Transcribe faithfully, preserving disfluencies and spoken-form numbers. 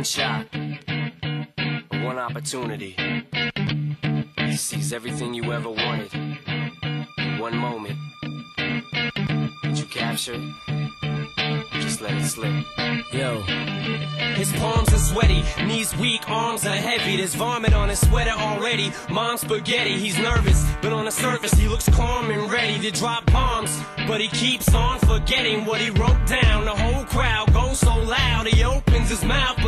one shot, one opportunity. He sees everything you ever wanted in one moment. Did you capture it? Just let it slip. Yo. His palms are sweaty, knees weak, arms are heavy. There's vomit on his sweater already. Mom's spaghetti, he's nervous, but on the surface he looks calm and ready to drop bombs. But he keeps on forgetting what he wrote down. The whole crowd goes so loud, he opens his mouth